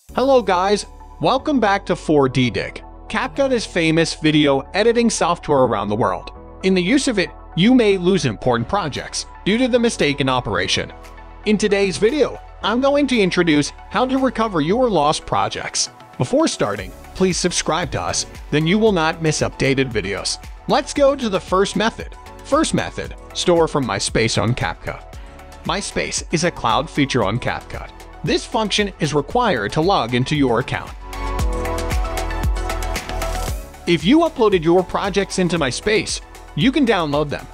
Hello guys, welcome back to 4DDig. CapCut is famous video editing software around the world. In the use of it, you may lose important projects due to the mistake in operation. In today's video, I'm going to introduce how to recover your lost projects. Before starting, please subscribe to us, then you will not miss updated videos. Let's go to the first method. First method, store from MySpace on CapCut. MySpace is a cloud feature on CapCut. This function is required to log into your account. If you uploaded your projects into MySpace, you can download them.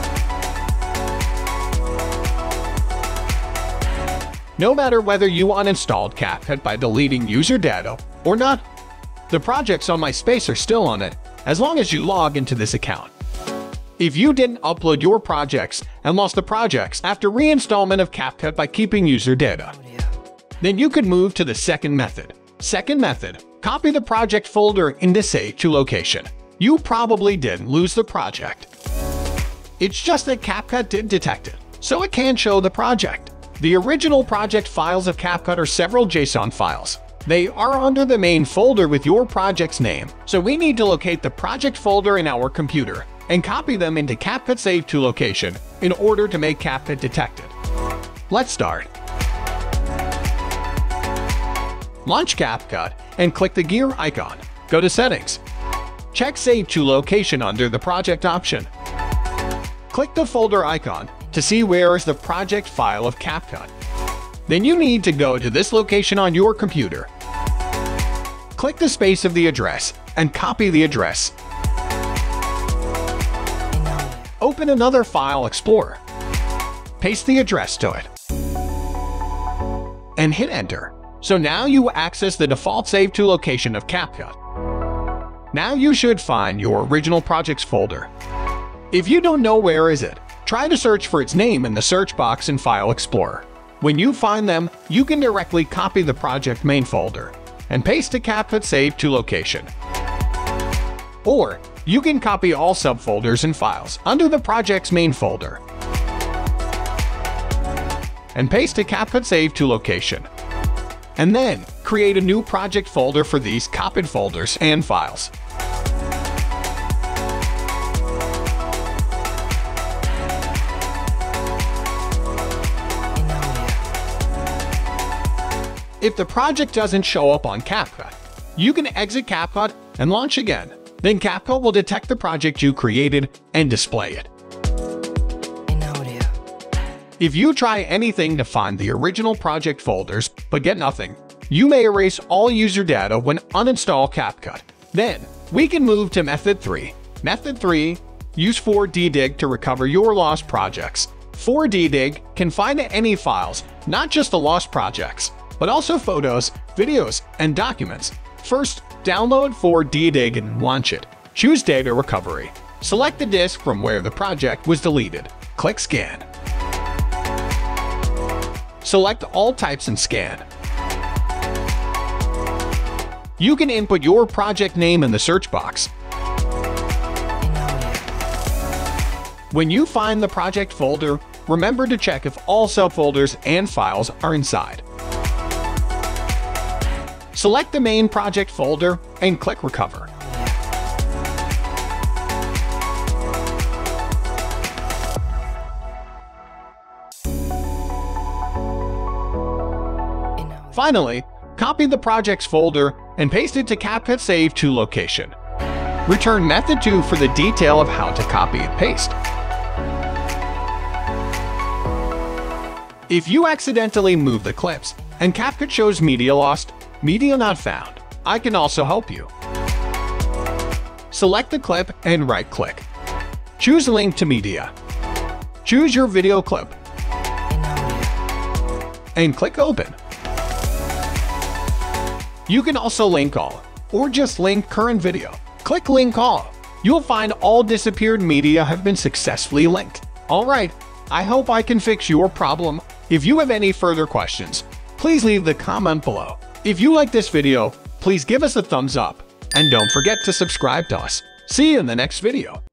No matter whether you uninstalled CapCut by deleting user data or not, the projects on MySpace are still on it as long as you log into this account. If you didn't upload your projects and lost the projects after reinstallment of CapCut by keeping user data, then you could move to the second method. Second method, copy the project folder in the Save To location. You probably didn't lose the project. It's just that CapCut didn't detect it, so it can't show the project. The original project files of CapCut are several JSON files. They are under the main folder with your project's name, so we need to locate the project folder in our computer and copy them into CapCut Save To location in order to make CapCut detect it. Let's start. Launch CapCut and click the gear icon. Go to Settings. Check Save To location under the Project option. Click the folder icon to see where is the project file of CapCut. Then you need to go to this location on your computer. Click the space of the address and copy the address. Open another File Explorer. Paste the address to it. And hit Enter. So now you access the default Save To location of CapCut. Now you should find your original projects folder. If you don't know where is it, try to search for its name in the search box in File Explorer. When you find them, you can directly copy the project main folder and paste to CapCut Save To location. Or you can copy all subfolders and files under the project's main folder and paste to CapCut Save To location. And then create a new project folder for these copied folders and files. If the project doesn't show up on CapCut, you can exit CapCut and launch again. Then CapCut will detect the project you created and display it. If you try anything to find the original project folders but get nothing, you may erase all user data when uninstall CapCut. Then, we can move to Method 3. Method 3, use 4DDig to recover your lost projects. 4DDig can find any files, not just the lost projects, but also photos, videos, and documents. First, download 4DDig and launch it. Choose Data Recovery. Select the disk from where the project was deleted. Click Scan. Select all types and scan. You can input your project name in the search box. When you find the project folder, remember to check if all subfolders and files are inside. Select the main project folder and click Recover. Finally, copy the projects folder and paste it to CapCut Save To location. Return Method 2 for the detail of how to copy and paste. If you accidentally move the clips and CapCut shows media lost, media not found, I can also help you. Select the clip and right-click. Choose Link to Media. Choose your video clip and click Open. You can also link all, or just link current video. Click Link All. You'll find all disappeared media have been successfully linked. Alright, I hope I can fix your problem. If you have any further questions, please leave the comment below. If you like this video, please give us a thumbs up, and don't forget to subscribe to us. See you in the next video.